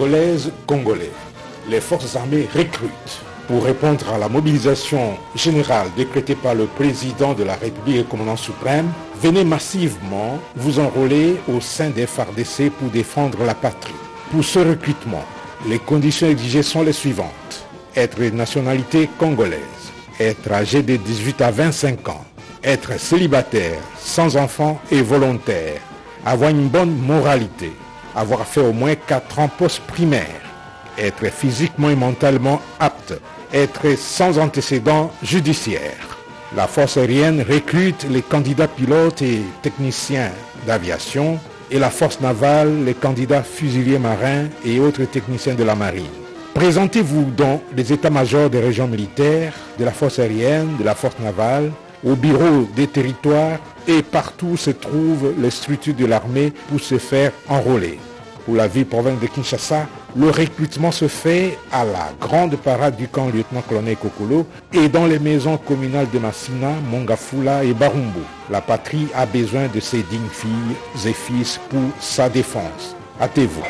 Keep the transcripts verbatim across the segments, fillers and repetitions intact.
congolaises, Congolais. Les forces armées recrutent. Pour répondre à la mobilisation générale décrétée par le président de la République et commandant suprême, venez massivement vous enrôler au sein des F A R D C pour défendre la patrie. Pour ce recrutement, les conditions exigées sont les suivantes. Être de nationalité congolaise, être âgé de dix-huit à vingt-cinq ans, être célibataire, sans enfant et volontaire, avoir une bonne moralité, avoir fait au moins quatre ans post-primaire, être physiquement et mentalement apte, être sans antécédents judiciaires. La force aérienne recrute les candidats pilotes et techniciens d'aviation et la force navale les candidats fusiliers marins et autres techniciens de la marine. Présentez-vous dans les états-majors des régions militaires, de la force aérienne, de la force navale, au bureau des territoires et partout où se trouvent les structures de l'armée pour se faire enrôler. Pour la ville-province de Kinshasa, le recrutement se fait à la grande parade du camp lieutenant-colonel Kokolo et dans les maisons communales de Massina, Mongafula et Barumbu. La patrie a besoin de ses dignes filles et fils pour sa défense. Hâtez-vous.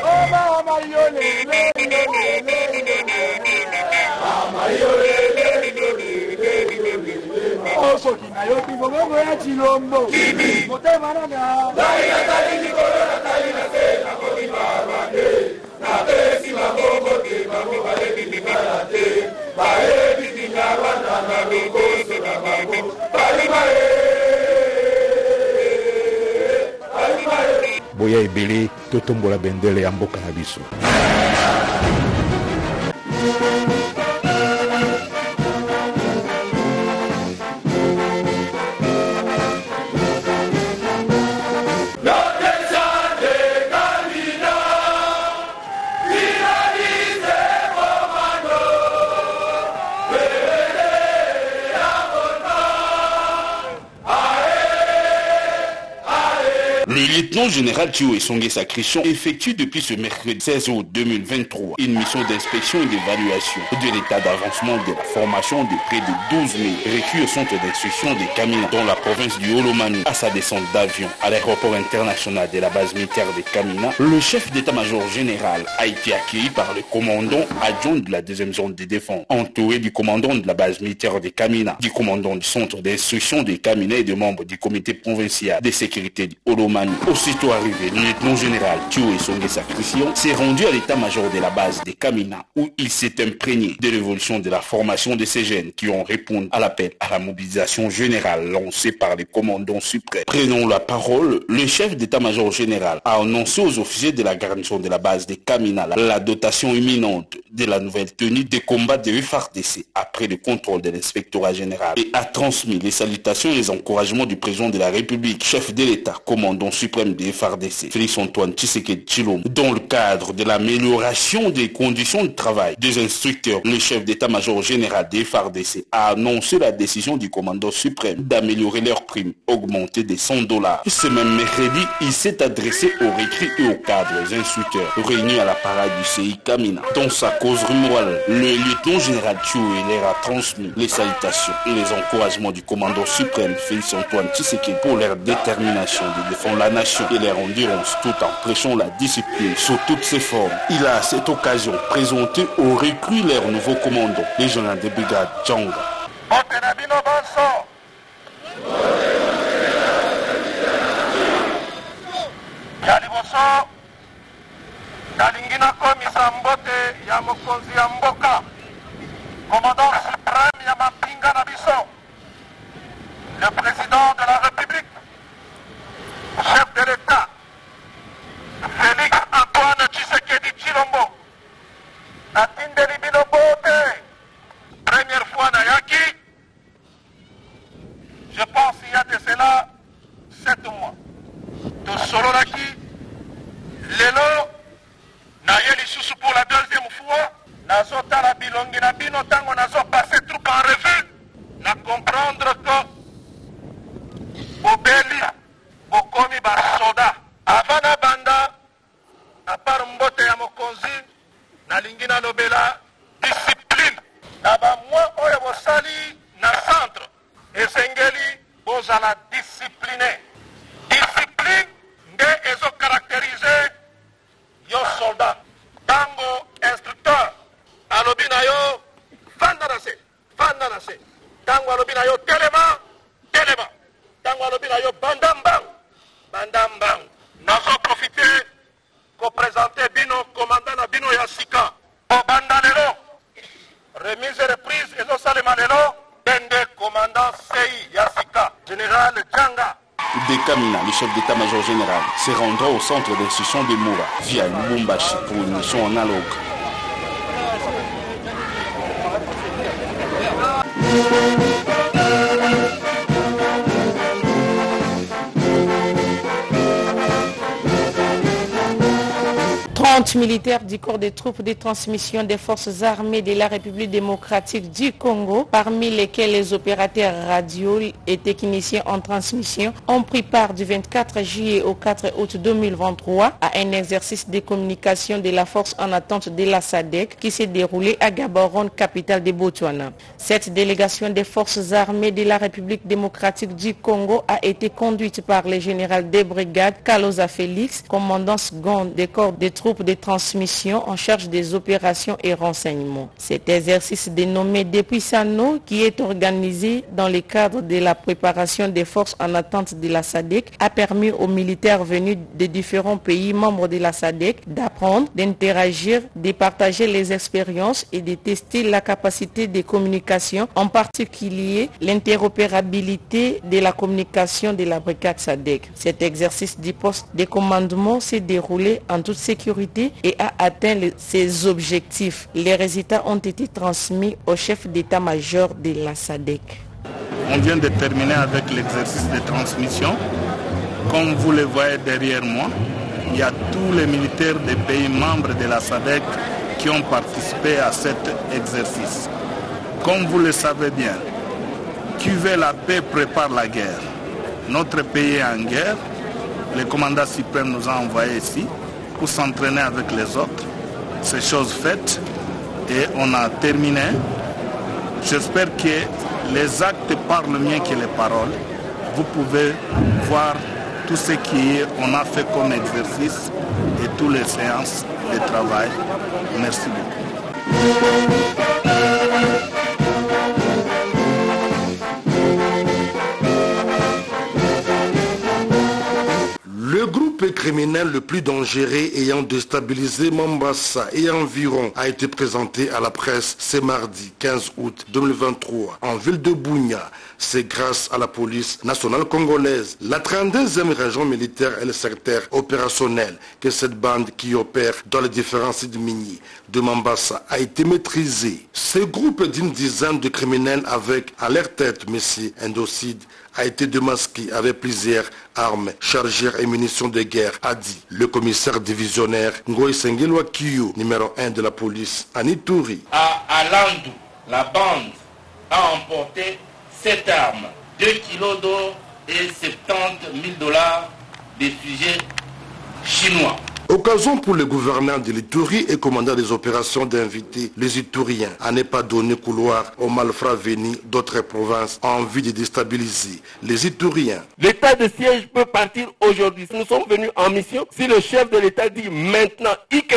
Boya ebele totombola bendele ya mboka na biso. Le lieutenant général Thio Esonge Sacrichon effectue depuis ce mercredi seize août deux mille vingt-trois une mission d'inspection et d'évaluation de l'état d'avancement de la formation de près de douze mille recrues au centre d'instruction de Kamina dans la province du Olomani. À sa descente d'avion à l'aéroport international de la base militaire de Kamina, le chef d'état-major général a été accueilli par le commandant adjoint de la deuxième zone de défense, entouré du commandant de la base militaire de Kamina, du commandant du centre d'instruction de Kamina et de membres du comité provincial de sécurité du Olomani. Aussitôt arrivé, le lieutenant général Thio Esonge Sacrichon s'est rendu à l'état-major de la base de Kamina où il s'est imprégné de l'évolution de la formation de ces jeunes qui ont répondu à l'appel à la mobilisation générale lancée par les commandants suprêmes. Prenant la parole, le chef d'état-major général a annoncé aux officiers de la garnison de la base de Kamina la dotation imminente de la nouvelle tenue des combats de F A R D C après le contrôle de l'inspectorat général et a transmis les salutations et les encouragements du président de la République, chef de l'État, commandant suprême des F A R D C, Félix Antoine Tshisekedi Tshilombo. Dans le cadre de l'amélioration des conditions de travail des instructeurs, le chef d'état-major général des F A R D C a annoncé la décision du commandant suprême d'améliorer leurs primes, augmentées de cent dollars. Ce même mercredi, il s'est adressé aux recrues et aux cadres instructeurs réunis à la parade du C I Kamina. Dans sa cause rumorale, le lieutenant général Thio leur a transmis les salutations et les encouragements du commandant suprême Félix Antoine Tshisekedi pour leur détermination de défendre la nation et leur endurance tout en prêchant la discipline sous toutes ses formes. Il a à cette occasion présenté aux recrues leur nouveau commandant, les généraux de brigade Djanga. Commandant suprême Yamapinga Nabiso, le président de la République, chef de l'État, Félix Antoine Tshisekedi Tshilombo, Natindeli Binobote, première fois Nayaki, je pense qu'il y a de cela sept mois. De Sololaki, Lelo, Nayeli Soussou pour la deuxième fois, Nazota la Bilongi Nabino Tango Nazo passé tout en revue, na comprendre que Bobeli, Bokomi Basoda, Avana Banda, na part Mbote ya Mokonzi, na Lingina Lobela, discipline, na ba moi oye bosali na centre, esengeli bozala discipliné. Discipline nde ezo caractériser yo soldat. Tango Tango alobi na yo telema, telema. Tango alobi na yo bandambang, bandambang. Nazo profiter ko présenter bino commandant na bino ya sika. O bandanelo. Remise et reprise ezo salema lelo. Bende commandant C I ya sika. Général Djanga. Dekamina, le chef d'état-major général, se rendra au centre d'instruction de Moura via Lubumbashi pour une mission analogue. trente militaires du corps des troupes de transmission des forces armées de la République démocratique du Congo, parmi lesquels les opérateurs radio et techniciens en transmission, ont pris part du vingt-quatre juillet au quatre août deux mille vingt-trois à un exercice de communication de la force en attente de la S A D C qui s'est déroulé à Gaborone, capitale de Botswana. Cette délégation des forces armées de la République démocratique du Congo a été conduite par le général de brigade Kaloza Félix, commandant second des corps des troupes de transmission en charge des opérations et renseignements. Cet exercice dénommé Depuisano, qui est organisé dans le cadre de la préparation des forces en attente de la S A D C, a permis aux militaires venus des différents pays membres de la S A D C d'apprendre, d'interagir, de partager les expériences et de tester la capacité de communication, en particulier l'interopérabilité de la communication de la brigade S A D C. Cet exercice du poste de commandement s'est déroulé en toute sécurité et a atteint le, ses objectifs. Les résultats ont été transmis au chef d'état-major de la S A D C. On vient de terminer avec l'exercice de transmission. Comme vous le voyez derrière moi, il y a tous les militaires des pays membres de la S A D C qui ont participé à cet exercice. Comme vous le savez bien, qui veut la paix prépare la guerre. Notre pays est en guerre. Le commandant suprême nous a envoyés ici pour s'entraîner avec les autres. C'est chose faite et on a terminé. J'espère que les actes parlent mieux que les paroles. Vous pouvez voir tout ce qu'on a fait comme exercice et toutes les séances de travail. Merci beaucoup. Le groupe criminel le plus dangereux ayant déstabilisé Mombasa et environ a été présenté à la presse ce mardi quinze août deux mille vingt-trois en ville de Bunia. C'est grâce à la police nationale congolaise, la trente-deuxième région militaire et le secteur opérationnel que cette bande qui opère dans les différents sites miniers de Mombasa a été maîtrisée. Ce groupe d'une dizaine de criminels avec à leur tête M. Indocide a été démasqué avec plusieurs armes, chargeurs et munitions de guerre, a dit le commissaire divisionnaire Ngoï Sengelwa Kiyo, numéro un de la police, à Ituri. À Alandou, la bande a emporté sept armes, deux kilos d'or et soixante-dix mille dollars de fusées chinois. Occasion pour le gouverneur de l'Ituri et commandant des opérations d'inviter les Ituriens à ne pas donner couloir aux malfrats venus d'autres provinces en vue de déstabiliser les Ituriens. L'état de siège peut partir aujourd'hui. Nous sommes venus en mission. Si le chef de l'État dit maintenant,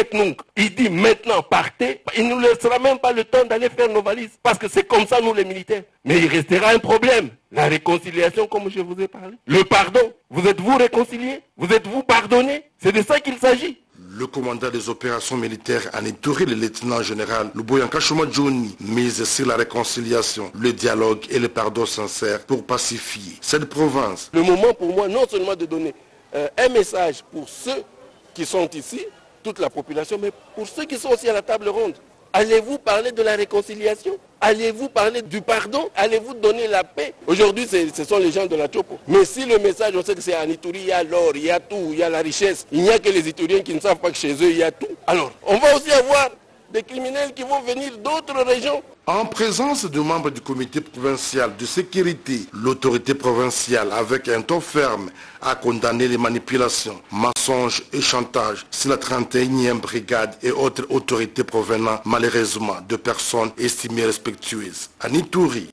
il dit maintenant partez, il ne nous laissera même pas le temps d'aller faire nos valises. Parce que c'est comme ça nous les militaires. Mais il restera un problème. La réconciliation, comme je vous ai parlé. Le pardon. Vous êtes-vous réconciliés? Vous êtes-vous pardonnés? C'est de ça qu'il s'agit. Le commandant des opérations militaires en Ituri, le lieutenant-général Luboyanka Chuma Johnny, mise sur la réconciliation, le dialogue et le pardon sincère pour pacifier cette province. Le moment pour moi, non seulement de donner euh, un message pour ceux qui sont ici, toute la population, mais pour ceux qui sont aussi à la table ronde. Allez-vous parler de la réconciliation? Allez-vous parler du pardon? Allez-vous donner la paix? Aujourd'hui, ce sont les gens de la Chopo. Mais si le message, on sait que c'est en Ituri, il y a l'or, il y a tout, il y a la richesse. Il n'y a que les Ituriens qui ne savent pas que chez eux, il y a tout. Alors, on va aussi avoir des criminels qui vont venir d'autres régions. En présence de membres du comité provincial de sécurité, l'autorité provinciale, avec un ton ferme, a condamné les manipulations, mensonges et chantages sur la trente et unième brigade et autres autorités provenant malheureusement de personnes estimées respectueuses. À Ituri.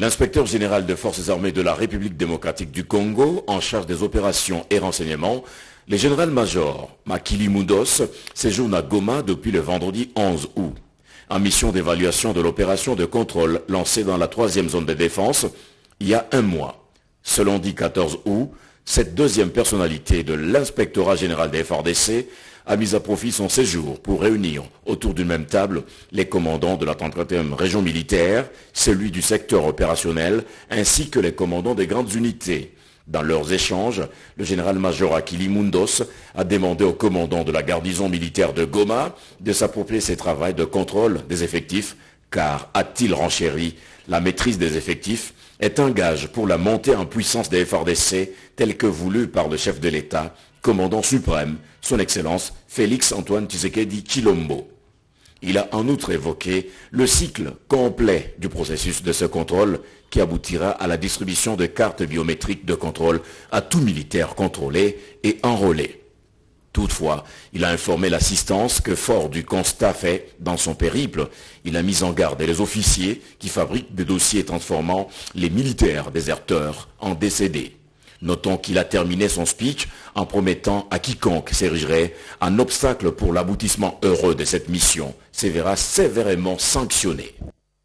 L'inspecteur général des forces armées de la République démocratique du Congo, en charge des opérations et renseignements, le général-major Makili Mundos, séjourne à Goma depuis le vendredi onze août. En mission d'évaluation de l'opération de contrôle lancée dans la troisième zone de défense il y a un mois. Ce lundi quatorze août, cette deuxième personnalité de l'inspectorat général des F A R D C a mis à profit son séjour pour réunir autour d'une même table les commandants de la trente-quatrième région militaire, celui du secteur opérationnel, ainsi que les commandants des grandes unités. Dans leurs échanges, le général-major Akili Mundos a demandé au commandant de la garnison militaire de Goma de s'approprier ses travaux de contrôle des effectifs, car, a-t-il renchéri, la maîtrise des effectifs est un gage pour la montée en puissance des F A R D C telle que voulue par le chef de l'État, commandant suprême, son Excellence Félix Antoine Tshisekedi Tshilombo. Il a en outre évoqué le cycle complet du processus de ce contrôle qui aboutira à la distribution de cartes biométriques de contrôle à tout militaire contrôlé et enrôlé. Toutefois, il a informé l'assistance que, fort du constat fait dans son périple, il a mis en garde les officiers qui fabriquent des dossiers transformant les militaires déserteurs en décédés. Notons qu'il a terminé son speech en promettant à quiconque s'érigerait un obstacle pour l'aboutissement heureux de cette mission se verra sévèrement sanctionné.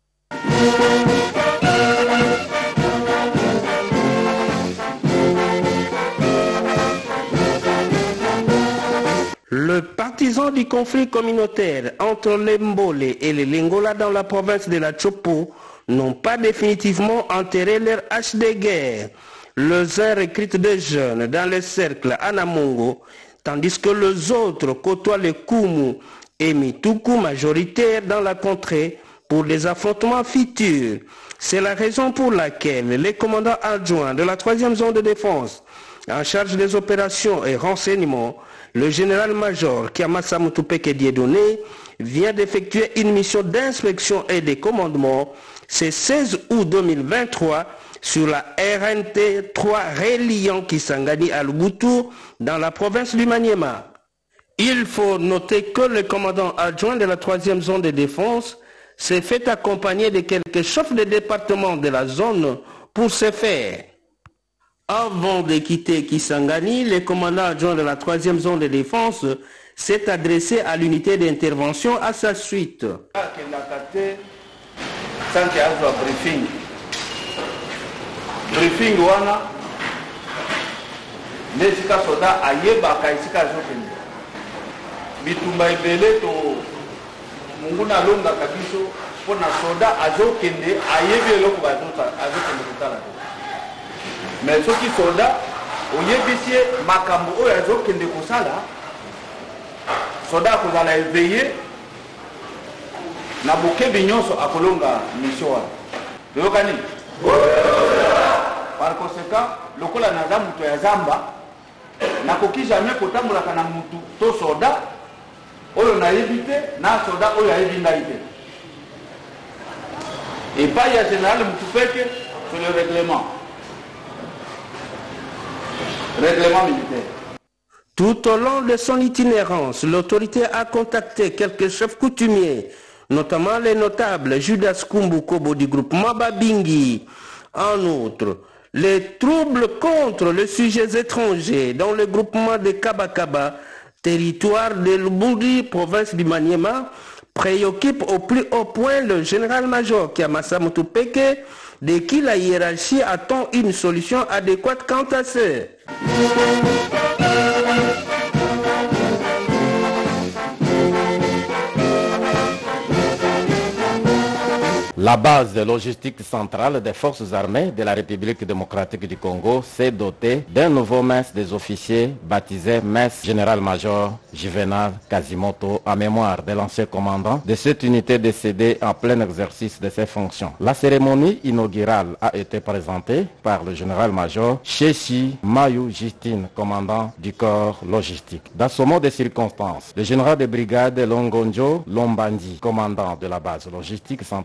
Le partisan du conflit communautaire entre les Mbole et les Lingola dans la province de la Chopo n'ont pas définitivement enterré leur hache de guerre. Les uns recrutent des jeunes dans les cercles Anamongo, tandis que les autres côtoient les Kumu et Mituku majoritaires dans la contrée pour des affrontements futurs. C'est la raison pour laquelle les commandants adjoints de la troisième zone de défense, en charge des opérations et renseignements, le général-major Kiamasa Mutupeke Dieudonné vient d'effectuer une mission d'inspection et de commandement ce seize août deux mille vingt-trois sur la R N T trois reliant Kisangani à Lubutu dans la province du Maniema. Il faut noter que le commandant adjoint de la troisième zone de défense s'est fait accompagner de quelques chefs de département de la zone pour ce faire. Avant de quitter Kisangani, le commandant adjoint de la troisième zone de défense s'est adressé à l'unité d'intervention à sa suite. Briefing wana nesika soda ayeba kaisika zokende bitumba ebele to munguna longa kabiso pona soda azokende ayebi eloko bazota azokende kotala mais soki soda oyebisie makambo oyo azokende kosala soda akozala éveillé na bokebi nyonso akolonga mission wana toyokani. Par conséquent, lokola naza muto ya zamba nakoki jamais kotambolaka na mutu to soda oyo nayebi te na soda oyo ayebi ngai te. Epai ya général Mutupeke sur le règlement règlement militaire. Tout au long de son itinérance, l'autorité a contacté quelques chefs coutumiers, notamment les notables Judas Kumbu Kobo du groupement Babingi. En outre, les troubles contre les sujets étrangers dans le groupement de Kabakaba, territoire de Lubudi, province du Maniema, préoccupent au plus haut point le général-major Kiamasa Mutupeke, de qui la hiérarchie attend une solution adéquate quant à ce. La base de logistique centrale des forces armées de la République démocratique du Congo s'est dotée d'un nouveau mess des officiers baptisé mess général-major Juvenal Kazimoto en mémoire de l'ancien commandant de cette unité décédée en plein exercice de ses fonctions. La cérémonie inaugurale a été présentée par le général-major Chechi Mayou Justine, commandant du corps logistique. Dans ce mot de circonstances, le général de brigade Longonjo Lombandi, commandant de la base logistique centrale, a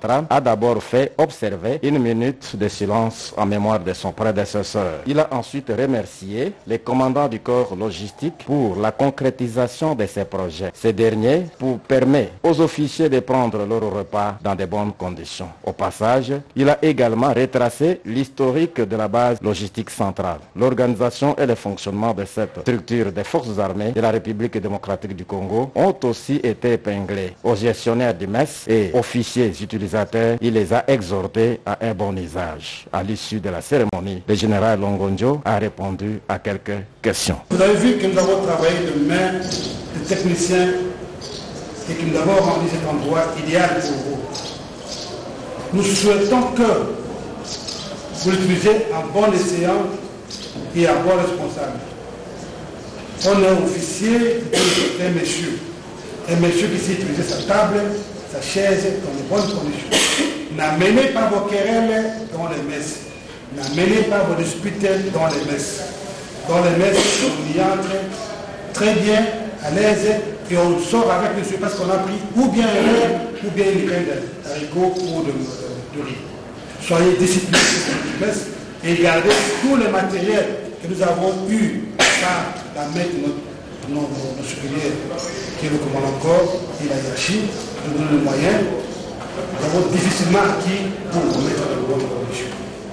d'abord fait observer une minute de silence en mémoire de son prédécesseur. Il a ensuite remercié les commandants du corps logistique pour la concrétisation de ces projets. Ces derniers pour permettre aux officiers de prendre leur repas dans de bonnes conditions. Au passage, il a également retracé l'historique de la base logistique centrale. L'organisation et le fonctionnement de cette structure des forces armées de la République démocratique du Congo ont aussi été épinglés. Aux gestionnaires du M E S et officiers utilisateurs, il les a exhortés à un bon usage. À l'issue de la cérémonie, le général Longonjo a répondu à quelques questions. Vous avez vu que nous avons travaillé de main de techniciens et que nous avons rendu cet endroit idéal pour vous. Nous souhaitons que vous l'utilisez en bon escient et en bon responsable. On est officier d'un monsieur. Un monsieur qui sait utiliser sa table, sa chaise dans de bonnes conditions. N'amenez pas vos querelles dans les messes. N'amenez pas vos disputes dans les messes. Dans les messes, on y entre très bien, à l'aise, et on sort avec monsieur parce qu'on a pris ou bien un verre, ou bien une graine d'haricot ou de, de, de riz. Soyez disciplinés dans les messes et gardez tout le matériel que nous avons eu par la main de notre, notre, notre supérieur, qui est le commandant corps, et la hiérarchie, nous donnons les moyens. Nous avons difficilement acquis pour vous mettre dans de bonnes conditions.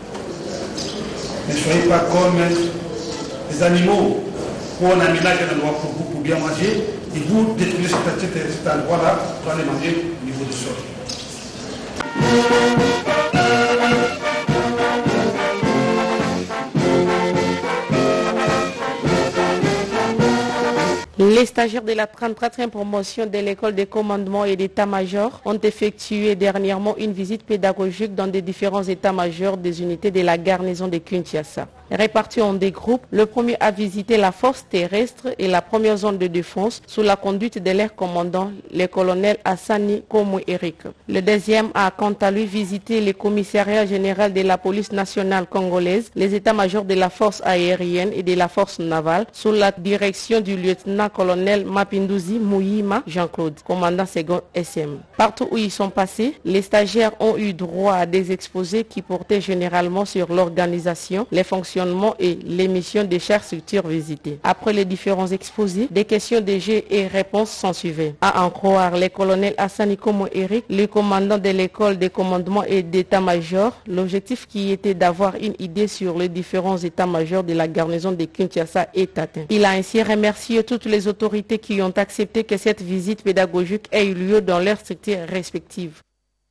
Ne soyez pas comme les animaux où on a mis là un endroit pour vous pour bien manger, et vous détruisez cet, cet, cet endroit-là pour aller manger au niveau du sol. Les stagiaires de la trente-quatrième promotion de l'école de commandement et d'état-major ont effectué dernièrement une visite pédagogique dans des différents états-majors des unités de la garnison de Kinshasa. Répartis en des groupes, le premier a visité la force terrestre et la première zone de défense sous la conduite de leur commandant, le colonel Hassani Komou Eric. Le deuxième a quant à lui visité le commissariat général de la police nationale congolaise, les états-majors de la force aérienne et de la force navale sous la direction du lieutenant-colonel Mapinduzi Mouyima Jean-Claude, commandant second S M. Partout où ils sont passés, les stagiaires ont eu droit à des exposés qui portaient généralement sur l'organisation, les fonctions et les missions de chaque structure visitée. Après les différents exposés, des questions de jeux et réponses s'en suivaient. À en croire les colonels Hassani Komou Eric, le commandant de l'école de commandement et d'état-major, l'objectif qui était d'avoir une idée sur les différents états-majors de la garnison de Kinshasa est atteint. Il a ainsi remercié toutes les autorités qui ont accepté que cette visite pédagogique ait eu lieu dans leurs structures respectives.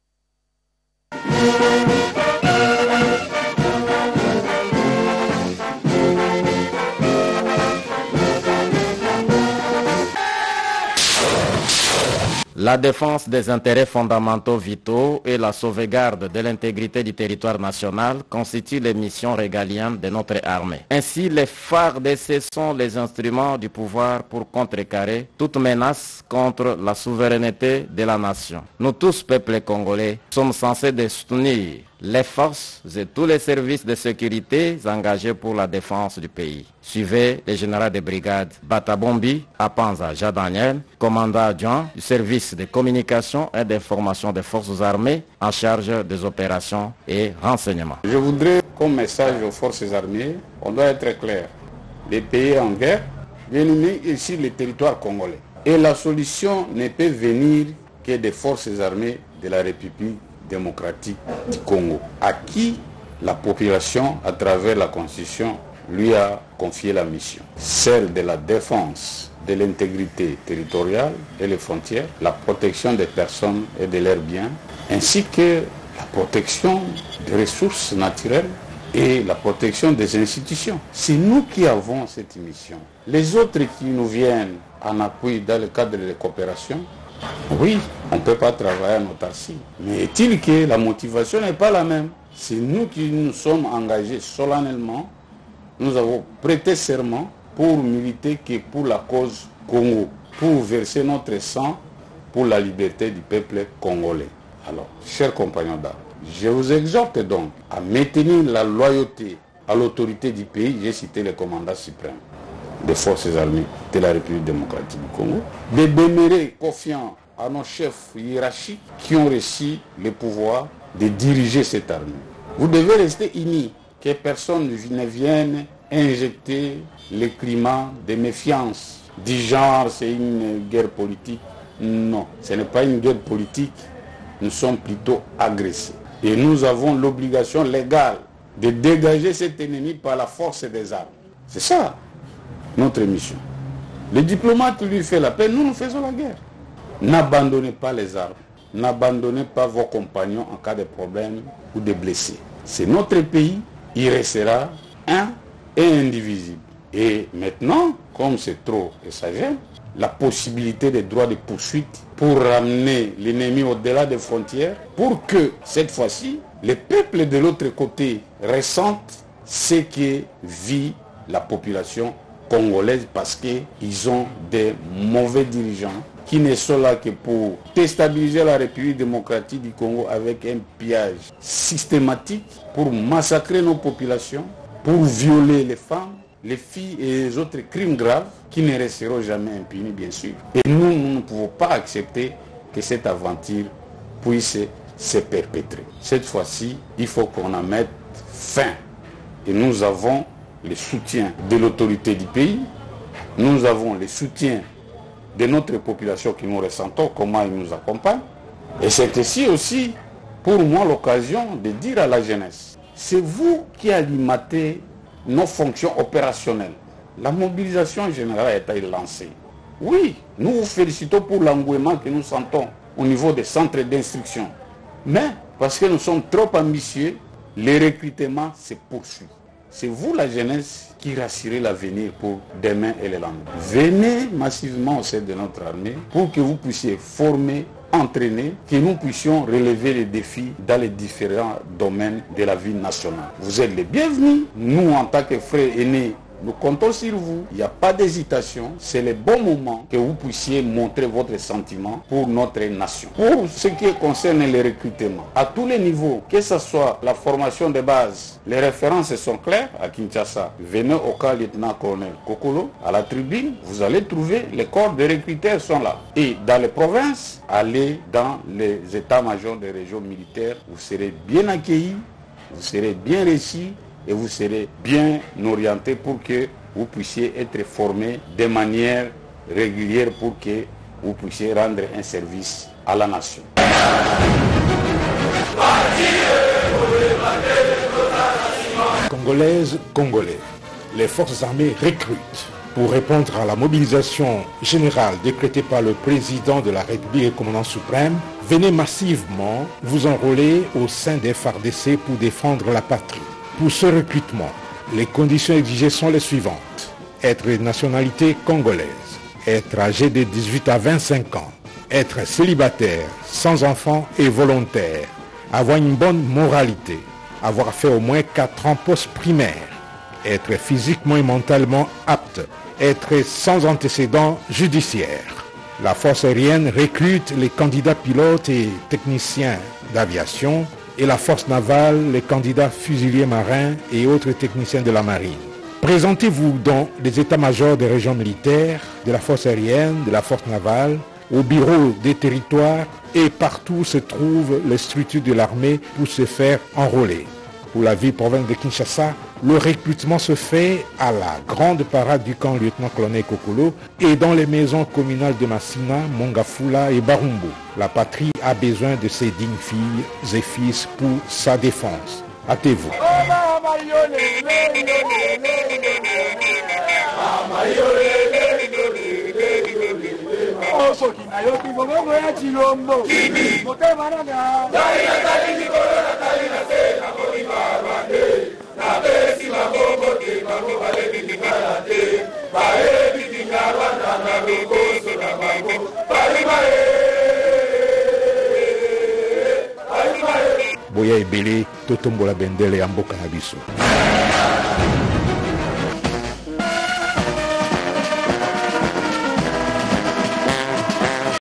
La défense des intérêts fondamentaux vitaux et la sauvegarde de l'intégrité du territoire national constituent les missions régaliennes de notre armée. Ainsi, les phares de ces sont les instruments du pouvoir pour contrecarrer toute menace contre la souveraineté de la nation. Nous tous, peuples congolais, sommes censés de soutenir les forces et tous les services de sécurité engagés pour la défense du pays. Suivez le général de brigade Batabombi Apanza Jadaniel, commandant adjoint du service de communication et d'information des forces armées en charge des opérations et renseignements. Je voudrais comme message aux forces armées, on doit être clair. Les pays en guerre viennent ici le territoire congolais. Et la solution ne peut venir que des forces armées de la République démocratique du Congo, à qui la population, à travers la Constitution, lui a confié la mission. Celle de la défense de l'intégrité territoriale et les frontières, la protection des personnes et de leurs biens, ainsi que la protection des ressources naturelles et la protection des institutions. C'est nous qui avons cette mission. Les autres qui nous viennent en appui dans le cadre de la coopération, oui, on ne peut pas travailler en autarcie. Mais est-il que la motivation n'est pas la même? C'est nous qui nous sommes engagés solennellement. Nous avons prêté serment pour militer que pour la cause Congo, pour verser notre sang pour la liberté du peuple congolais. Alors, chers compagnons d'armes, je vous exhorte donc à maintenir la loyauté à l'autorité du pays. J'ai cité le commandant suprême des forces armées de la République démocratique du Congo, de demeurer confiants à nos chefs hiérarchiques qui ont reçu le pouvoir de diriger cette armée. Vous devez rester unis, que personne ne vienne injecter le climat de méfiance du genre c'est une guerre politique. Non, ce n'est pas une guerre politique, nous sommes plutôt agressés. Et nous avons l'obligation légale de dégager cet ennemi par la force des armes. C'est ça notre mission. Le diplomate lui fait la paix, nous nous faisons la guerre. N'abandonnez pas les armes, n'abandonnez pas vos compagnons en cas de problème ou de blessés. C'est notre pays, il restera un et indivisible. Et maintenant, comme c'est trop et ça gêne, la possibilité des droits de poursuite pour ramener l'ennemi au-delà des frontières, pour que cette fois-ci, les peuples de l'autre côté ressentent ce que vit la population congolaise parce qu'ils ont des mauvais dirigeants qui ne sont là que pour déstabiliser la République démocratique du Congo avec un pillage systématique, pour massacrer nos populations, pour violer les femmes, les filles et les autres crimes graves qui ne resteront jamais impunis, bien sûr. Et nous, nous ne pouvons pas accepter que cette aventure puisse se perpétrer. Cette fois-ci, il faut qu'on en mette fin. Et nous avons le soutien de l'autorité du pays, nous avons le soutien de notre population qui nous ressentons, comment ils nous accompagnent. Et c'est ici aussi, pour moi, l'occasion de dire à la jeunesse, c'est vous qui alimentez nos fonctions opérationnelles. La mobilisation générale a été lancée. Oui, nous vous félicitons pour l'engouement que nous sentons au niveau des centres d'instruction. Mais, parce que nous sommes trop ambitieux, les recrutements se poursuivent. C'est vous, la jeunesse, qui rassurez l'avenir pour demain et le lendemain. Venez massivement au sein de notre armée pour que vous puissiez former, entraîner, que nous puissions relever les défis dans les différents domaines de la vie nationale. Vous êtes les bienvenus. Nous, en tant que frères aînés, nous comptons sur vous. Il n'y a pas d'hésitation. C'est le bon moment que vous puissiez montrer votre sentiment pour notre nation. Pour ce qui concerne les recrutements, à tous les niveaux, que ce soit la formation de base, les références sont claires à Kinshasa. Venez au cas lieutenant-colonel Kokolo, à la tribune, vous allez trouver les corps de recruteurs sont là. Et dans les provinces, allez dans les états-majors des régions militaires, vous serez bien accueillis, vous serez bien reçus, et vous serez bien orienté pour que vous puissiez être formé de manière régulière pour que vous puissiez rendre un service à la nation. Congolaises, Congolais, les forces armées recrutent. Pour répondre à la mobilisation générale décrétée par le président de la République et commandant suprême, venez massivement vous enrôler au sein des F A R D C pour défendre la patrie. Pour ce recrutement, les conditions exigées sont les suivantes. Être de nationalité congolaise, être âgé de dix-huit à vingt-cinq ans, être célibataire, sans enfant et volontaire, avoir une bonne moralité, avoir fait au moins quatre ans post-primaire, être physiquement et mentalement apte, être sans antécédents judiciaires. La force aérienne recrute les candidats pilotes et techniciens d'aviation, et la force navale, les candidats fusiliers marins et autres techniciens de la marine. Présentez-vous dans les états-majors des régions militaires, de la force aérienne, de la force navale, au bureau des territoires et partout où se trouvent les structures de l'armée pour se faire enrôler. Pour la ville-province de Kinshasa, le recrutement se fait à la grande parade du camp lieutenant-colonel Kokolo et dans les maisons communales de Massina, Mongafula et Barumbo. La patrie a besoin de ses dignes filles et fils pour sa défense. Hâtez-vous. Boya ebele totombola bendele ya mboka na biso.